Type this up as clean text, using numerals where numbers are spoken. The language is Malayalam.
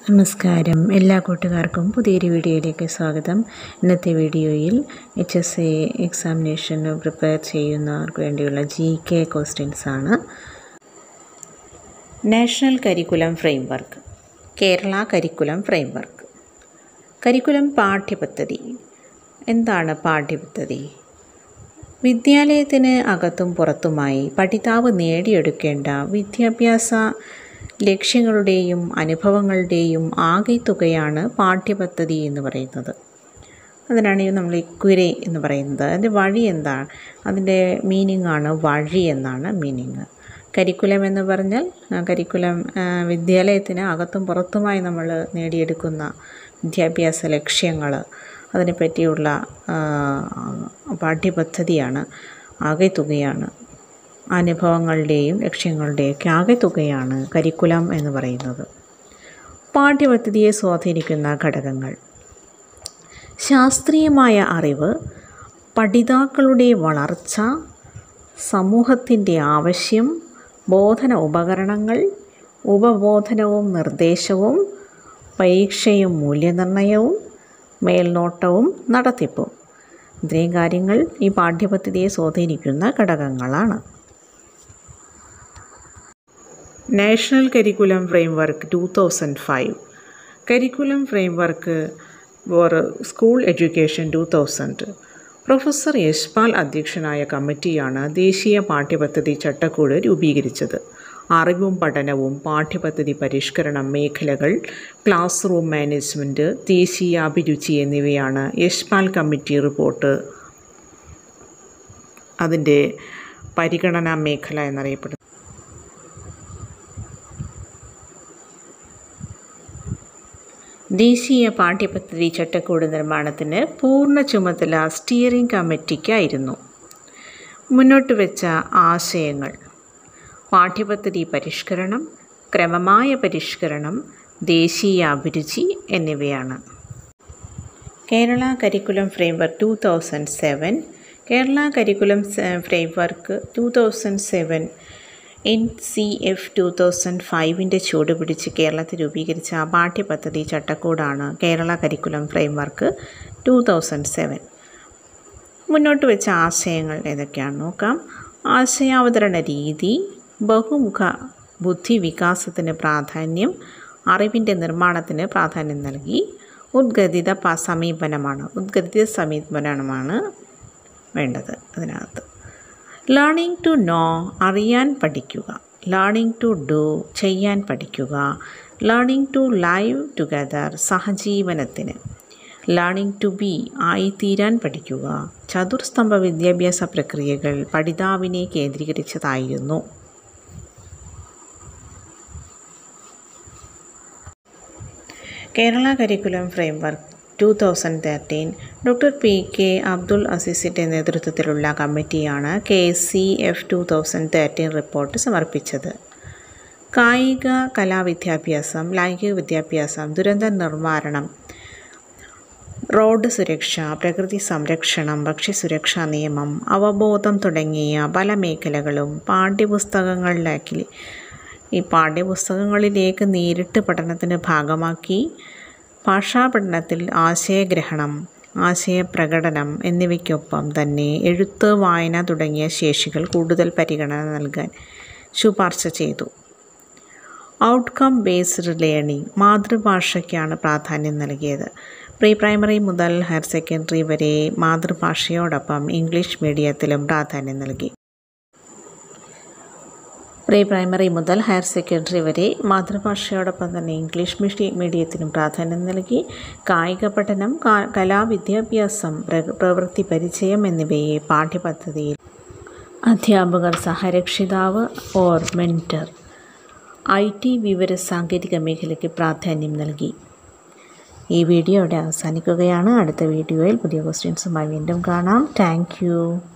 നമസ്കാരം. എല്ലാ കൂട്ടുകാർക്കും പുതിയൊരു വീഡിയോയിലേക്ക് സ്വാഗതം. ഇന്നത്തെ വീഡിയോയിൽ HSA എക്സാമിനേഷന് പ്രിപ്പയർ ചെയ്യുന്നവർക്ക് വേണ്ടിയുള്ള GK ക്വസ്റ്റ്യൻസ് ആണ്. National curriculum framework, Kerala curriculum framework. Curriculum പാഠ്യപദ്ധതി. എന്താണ് പാഠ്യപദ്ധതി? വിദ്യാലയത്തിന് അകത്തും പുറത്തുമായി പഠിതാവ് നേടിയെടുക്കേണ്ട വിദ്യാഭ്യാസ ലക്ഷ്യങ്ങളുടെയും അനുഭവങ്ങളുടെയും ആകെത്തുകയാണ് പാഠ്യപദ്ധതി എന്ന് പറയുന്നത്. അതിനാണ് നമ്മൾ ക്വിരി എന്ന് പറയുന്നത്. അതിൻ്റെ വഴി എന്താണ്? അതിൻ്റെ മീനിങ് ആണ് വഴി എന്നാണ് മീനിങ്. കരിക്കുലം എന്ന് പറഞ്ഞാൽ കരിക്കുലം വിദ്യാലയത്തിന് അകത്തും പുറത്തുമായി നമ്മൾ നേടിയെടുക്കുന്ന വിദ്യാഭ്യാസ ലക്ഷ്യങ്ങൾ, അതിനെപ്പറ്റിയുള്ള പാഠ്യപദ്ധതിയാണ്, ആകെത്തുകയാണ്. അനുഭവങ്ങളുടെയും ലക്ഷ്യങ്ങളുടെയൊക്കെ ആകെത്തുകയാണ് കരിക്കുലം എന്ന് പറയുന്നത്. പാഠ്യപദ്ധതിയെ സ്വാധീനിക്കുന്ന ഘടകങ്ങൾ: ശാസ്ത്രീയമായ അറിവ്, പഠിതാക്കളുടെ വളർച്ച, സമൂഹത്തിൻ്റെ ആവശ്യം, ബോധന ഉപകരണങ്ങൾ, ഉപബോധനവും നിർദ്ദേശവും, പരീക്ഷയും മൂല്യനിർണ്ണയവും, മേൽനോട്ടവും നടത്തിപ്പും. ഇത്രയും കാര്യങ്ങൾ ഈ പാഠ്യപദ്ധതിയെ സ്വാധീനിക്കുന്ന ഘടകങ്ങളാണ്. National curriculum framework 2005. Curriculum framework for school education 2000. Professor Yashpal അധ്യക്ഷനായ കമ്മിറ്റിയാണ് ദേശീയ പാഠ്യപദ്ധതി ചട്ടക്കൂട് രൂപീകരിച്ചത്. അറിവും പഠനവും, പാഠ്യപദ്ധതി പരിഷ്കരണം മേഖലകൾ, ക്ലാസ് റൂം മാനേജ്മെൻറ്റ്, ദേശീയ അഭിരുചി എന്നിവയാണ് യശ്പാൽ കമ്മിറ്റി റിപ്പോർട്ട് അതിൻ്റെ പരിഗണനാ മേഖല എന്നറിയപ്പെടുന്നത്. ദേശീയ പാഠ്യപദ്ധതി ചട്ടക്കൂട് നിർമ്മാണത്തിന് പൂർണ്ണ ചുമതല സ്റ്റിയറിംഗ് കമ്മിറ്റിക്കായിരുന്നു. മുന്നോട്ട് വെച്ച ആശയങ്ങൾ: പാഠ്യപദ്ധതി പരിഷ്കരണം, ക്രമമായ പരിഷ്കരണം, ദേശീയ അഭിരുചി എന്നിവയാണ്. Kerala curriculum framework 2007. Kerala curriculum framework 2007 NCF 2005 ചുവട് പിടിച്ച് കേരളത്തിൽ രൂപീകരിച്ച പാഠ്യപദ്ധതി ചട്ടക്കൂടാണ് കേരള കരിക്കുലം ഫ്രെയിംവർക്ക് 2007. മുന്നോട്ട് വെച്ച ആശയങ്ങൾ ഏതൊക്കെയാണെന്ന് നോക്കാം. ആശയാവതരണ രീതി, ബഹുമുഖ ബുദ്ധി വികാസത്തിന് പ്രാധാന്യം, അറിവിൻ്റെ നിർമ്മാണത്തിന് പ്രാധാന്യം നൽകി, ഉദ്ഗതിത സമീപനമാണ് വേണ്ടത്. അതിനകത്ത് ലേണിംഗ് ടു നോ, അറിയാൻ പഠിക്കുക. ലേണിംഗ് ടു ഡു, ചെയ്യാൻ പഠിക്കുക. ലേണിംഗ് ടു ലൈവ് ടുഗദർ, സഹജീവനത്തിന്. ലേണിംഗ് ടു ബി, ആയിത്തീരാൻ പഠിക്കുക. ചതുർസ്തംഭ വിദ്യാഭ്യാസ പ്രക്രിയകൾ പഠിതാവിനെ കേന്ദ്രീകരിച്ചതായിരുന്നു. Kerala curriculum framework 2013 doctor PK Abdul അസീസിൻ്റെ നേതൃത്വത്തിലുള്ള കമ്മിറ്റിയാണ് KCF 2013 റിപ്പോർട്ട് സമർപ്പിച്ചത്. കായിക കലാവിദ്യാഭ്യാസം, ലൈംഗിക വിദ്യാഭ്യാസം, ദുരന്ത നിവാരണം, റോഡ് സുരക്ഷ, പ്രകൃതി സംരക്ഷണം, ഭക്ഷ്യസുരക്ഷാ നിയമം, അവബോധം തുടങ്ങിയ പല മേഖലകളും പാഠ്യപുസ്തകങ്ങളിലേക്ക് നേരിട്ട് പഠനത്തിന് ഭാഗമാക്കി. ഭാഷാ പഠനത്തിൽ ആശയഗ്രഹണം, ആശയപ്രകടനം എന്നിവയ്ക്കൊപ്പം തന്നെ എഴുത്ത്, വായന തുടങ്ങിയ ശേഷികൾ കൂടുതൽ പരിഗണന നൽകാൻ ശുപാർശ ചെയ്തു. ഔട്ട്കം ബേസ്ഡ് ലേണിംഗ്, മാതൃഭാഷയ്ക്കാണ് പ്രാധാന്യം നൽകിയത്. പ്രീ പ്രൈമറി മുതൽ ഹയർ സെക്കൻഡറി വരെ മാതൃഭാഷയോടൊപ്പം ഇംഗ്ലീഷ് മീഡിയത്തിലും പ്രാധാന്യം നൽകി. പ്രീ പ്രൈമറി മുതൽ ഹയർ സെക്കൻഡറി വരെ മാതൃഭാഷയോടൊപ്പം തന്നെ ഇംഗ്ലീഷ് മീഡിയത്തിനും പ്രാധാന്യം നൽകി. കായിക പഠനം, കലാവിദ്യാഭ്യാസം, പ്രവൃത്തി പരിചയം എന്നിവയെ പാഠ്യപദ്ധതിയിൽ അധ്യാപകർ, സഹരക്ഷിതാവ് ഓർ മെൻറ്റർ, IT വിവര സാങ്കേതിക മേഖലയ്ക്ക് പ്രാധാന്യം നൽകി. ഈ വീഡിയോ ഇവിടെ അവസാനിക്കുകയാണ്. അടുത്ത വീഡിയോയിൽ പുതിയ ക്വസ്റ്റ്യൻസുമായി വീണ്ടും കാണാം. Thank U.